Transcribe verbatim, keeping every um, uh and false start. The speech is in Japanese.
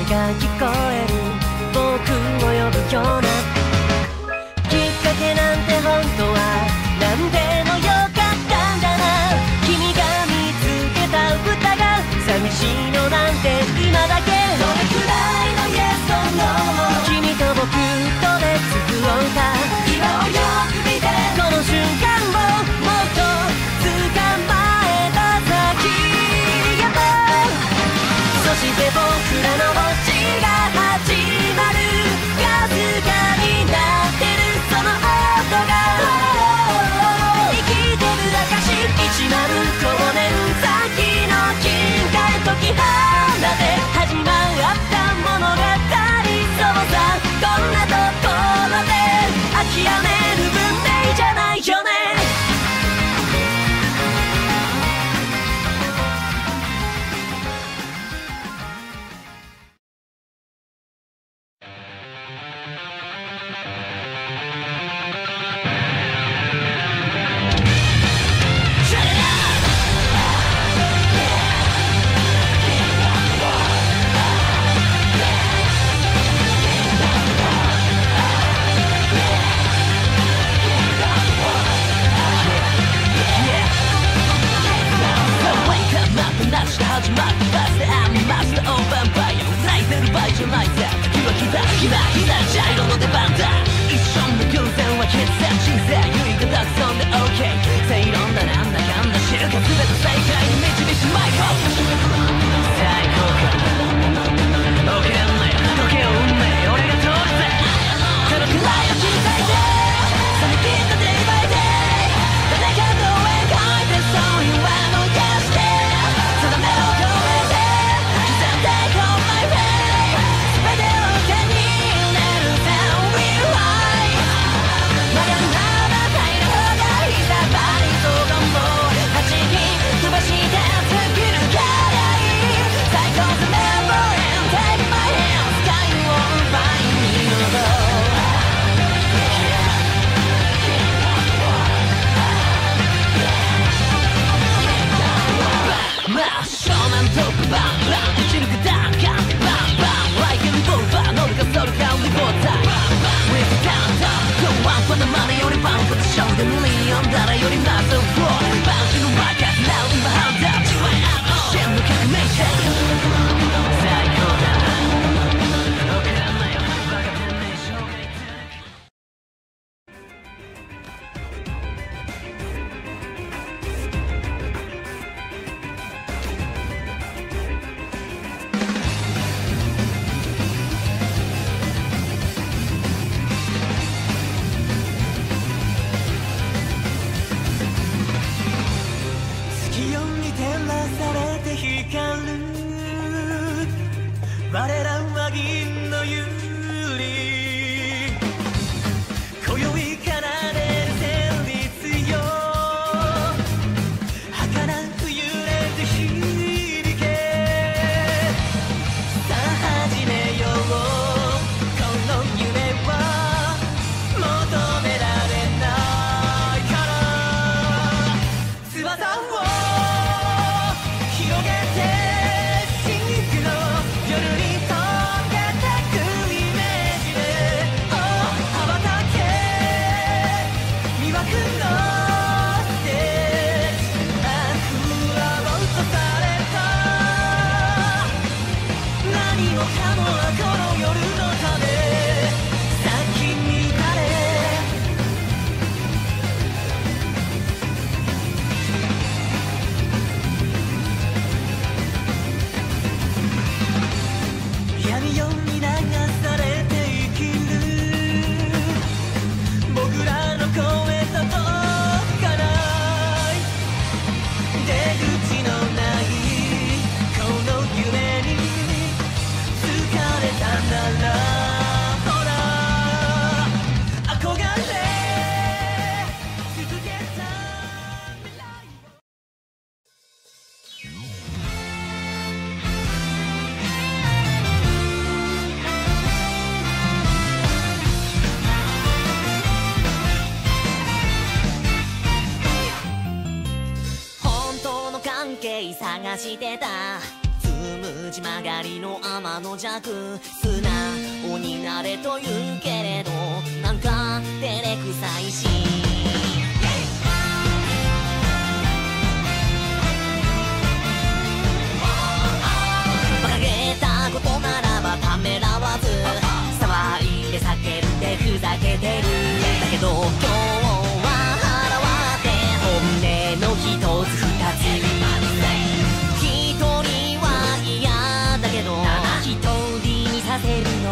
が聞こえる僕を呼ぶようなきっかけなんて本当は何でもよかったんだな。君が見つけた歌が寂しいのなんて今だけ。どれくらいの Yes or No 君と僕とで作ろうか。今をよく見てこの瞬間をもっと捕まえた先へと。そして僕らの星が始まる。かすかになってるその音が生きてる証。いちまるごねん先の金塊解き放て始まった物語。そうさこんなところで諦める運命じゃないよね。始まるバスでアミマスターオーバーバイオ泣いてる場合じゃないぜ。時は来たひなひな茶色の出番だ。一瞬の偶然は決戦人生唯がたくさんで OK 正論だなんだかんだ知るか全て正解に導くマイコ最高か OK ね時を運命俺が通るぜ。このくらいを切り裂いて冷め切った Day by Day 誰かと描いてそういう輪の消して定めを超えて刻んで Call my way 全てを手に入れる Tell me why まだまだ体の方がひざばりそうかもはちに飛ばして作るからいい最高の Never end Take my hand スカイを奪いに行こう。正面トップバンバン打ち抜くダンカンバンバン Like a revolver 乗るかそるかリポーター With the countdown Go on for the money よりバンコツショーで無理に読んだらよりマスターフローバンチのマーカス Now 今ハンドアップ支援の革命者最高だわからないよバカ天然障害我らは銀のユーリ今宵奏でる旋律よ儚く揺れて響けさあ始めようこの夢は求められないから翼を広げて夜に溶けてくイメージで羽ばたけ魅惑のステージアクアボットされた何もかもはこの夜のため先に行かれ闇夜に流されて生きる僕らの声届かない出口のないこの夢に疲れたならほら憧れ続けた未来をりの天の弱素直になれと言うけれどなんか照れくさいし馬鹿げたことならばためらわず騒いで叫んでふざけてるだけど今日は腹割って本音の一つ二つ一人は嫌だけど一人にさせる